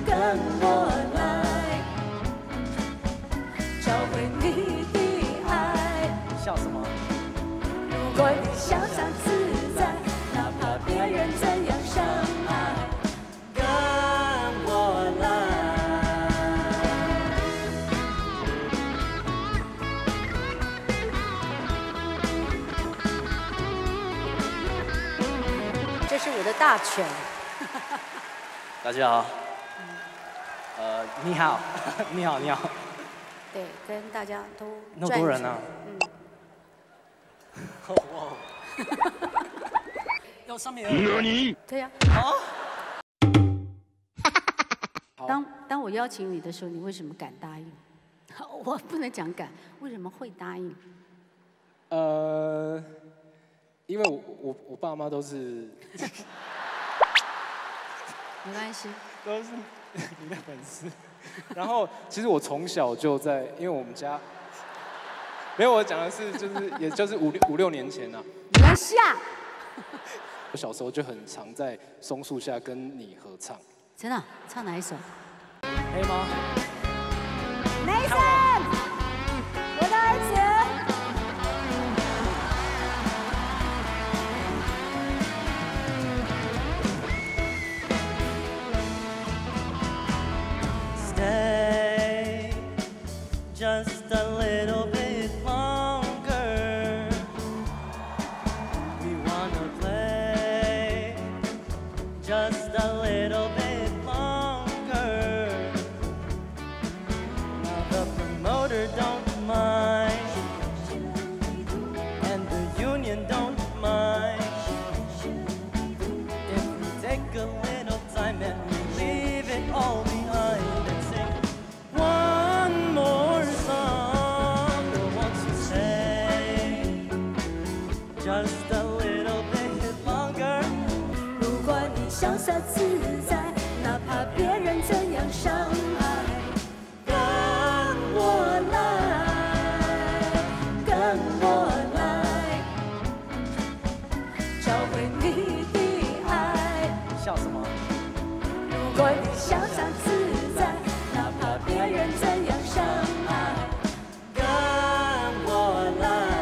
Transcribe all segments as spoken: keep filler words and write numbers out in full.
跟我来，找回你的爱。 笑什么？ 如果你潇洒自在，哪怕别人怎样伤害，跟我来。这是我的大全。 大家好。呃，你好，你好，你好。 对，跟大家都那么多人啊。 嗯。 哇。要上面有你。 对呀。 啊。 当当我邀请你的时候，你为什么敢答应？我不能讲敢，为什么会答应？ 呃，因为我我我爸妈都是。 没关系。 都是你的粉丝。然后其实我从小就在，因为我们家。没有，我讲的是就是，也就是五六五六年前啊。 没关系啊。 我小时候就很常在松树下跟你合唱。 真的？唱哪一首？ 可以吗 ？Nathan， 我的儿子。 Stay just a little bit longer. We wanna play just a little bit longer. Now the promoter don't mind, and the union don't mind. If we take a little time and we leave it all behind and sing one more song, I want to stay just a little bit longer. 如果你潇洒自在，哪怕别人怎样伤害，跟我来，跟我来，找回你的爱。 笑什么？ 如果你潇洒自在，哪怕别人怎样伤害，跟我来。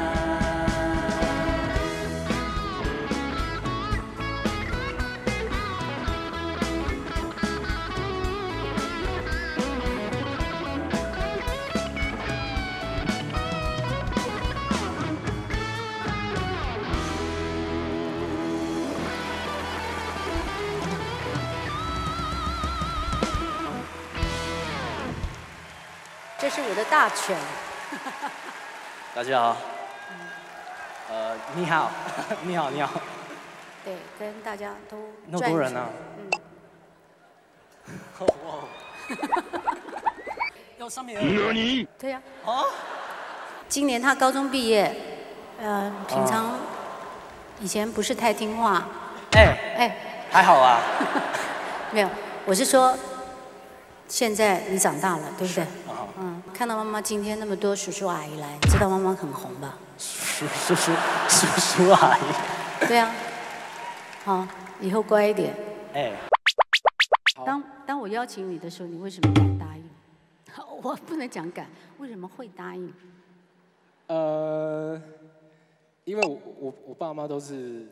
这是我的大全。 大家好。呃，你好，你好，你好。 对，跟大家都那么多人啊。 嗯。 哇。要上面有你。 对呀。 啊。 今年他高中毕业，呃，平常以前不是太听话。 哎哎， 还好啊。 没有，我是说，现在你长大了，对不对？ 啊。 嗯，看到妈妈今天那么多叔叔阿姨来，知道妈妈很红吧？ 叔叔叔叔叔阿姨。 对啊。好，以后乖一点。 哎。 当当我邀请你的时候，你为什么敢答应？我不能讲敢，为什么会答应？ 呃，因为我我我爸妈都是。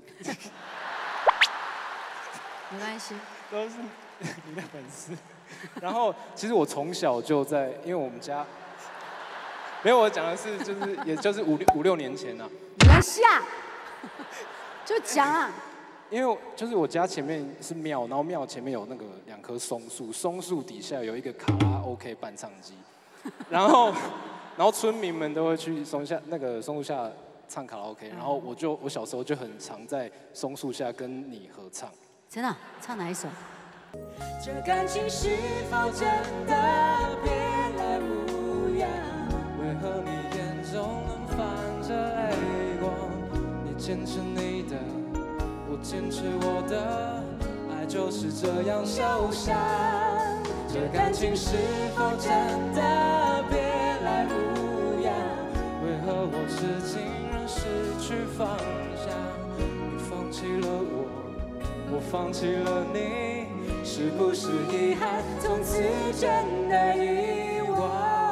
没关系。 都是你的粉丝。然后其实我从小就在，因为我们家。没有，我讲的是就是，也就是五六五六年前啊。 没关系啊。就讲啊。 因为就是我家前面是庙，然后庙前面有那个两棵松树，松树底下有一个卡拉 OK 伴唱机，然后然后村民们都会去松下那个松树下唱卡拉 OK， 然后我就我小时候就很常在松树下跟你合唱。 真的？唱哪一首？ 这感情是否真的别来无恙？为何你眼中能泛着泪光？你坚持你的。我坚持我的，爱就是这样受伤。这感情是否真的别来无恙？为何我至今仍失去方向？你放弃了我，我放弃了你， 是不是遗憾，从此真的遗忘？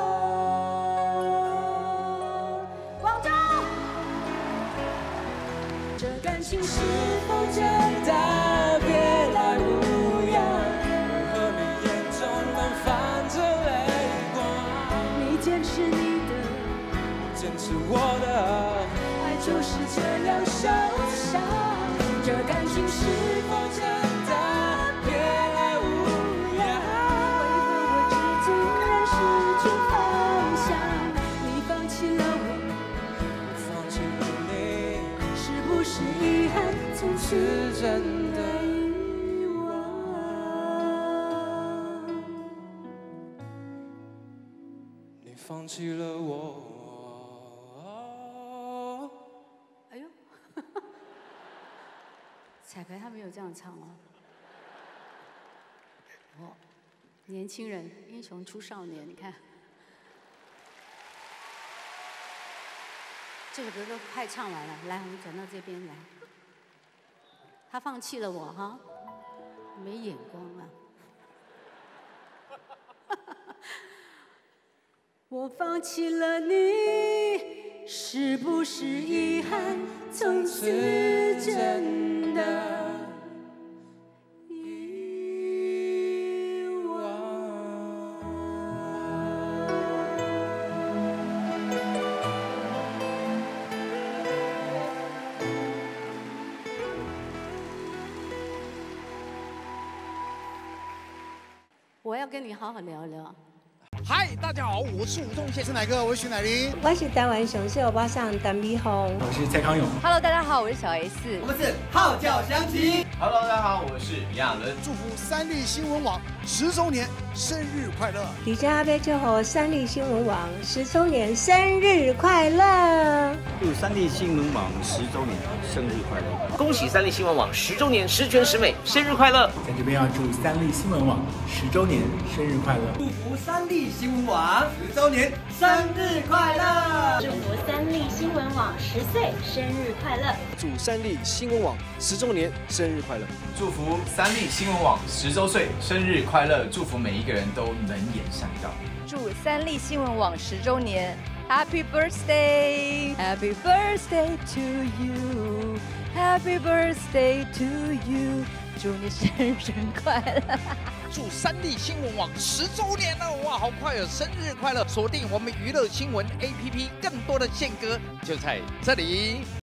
广州，这感情是否真的别来无恙？ 为何你眼中能泛着泪光？ 你坚持你的， 坚持我的， 爱就是这样受伤。这感情是否真的别来无恙？为何我至今仍失去方向？你放弃了我， 我放弃了你， 是不是遗憾，从此是真的遗忘？ 你放弃了我。 哎呦，彩排他没有这样唱吗？哦，年轻人，英雄出少年，你看，这首歌都快唱完了，来，我们转到这边来。他放弃了我哈，没眼光啊。我放弃了你，是不是遗憾，从此真的遗忘？我要跟你好好聊聊。 嗨，大家好，我是吴宗宪，是哪个？我是徐乃麟。 我是台湾上秀巴上陈美凤。 我是蔡康永。 Hello， 大家好，我是小 S。 我们是号角响起。 Hello， 大家好，我是李亚伦。 祝福三立新闻网十周年生日快乐！ 李佳贝祝贺三立新闻网十周年生日快乐！ 祝三立新闻网十周年生日快乐！ 恭喜三立新闻网十周年十全十美，生日快乐！ 在这边要祝三立新闻网十周年生日快乐！ 祝福三立新闻网十周年生日快乐！ 祝福三立新闻网十岁生日快乐！ 祝三立新闻网十周年生日快乐！ 祝福三立新闻网十周岁生日快乐！祝福每一个人都能言善道。 祝三立新闻网十周年 Happy Birthday Happy Birthday to you Happy Birthday to you 祝你生日快乐！ 祝三立新闻网十周年了，哇，好快哦！生日快乐！锁定我们娱乐新闻 A P P， 更多的宪歌就在这里。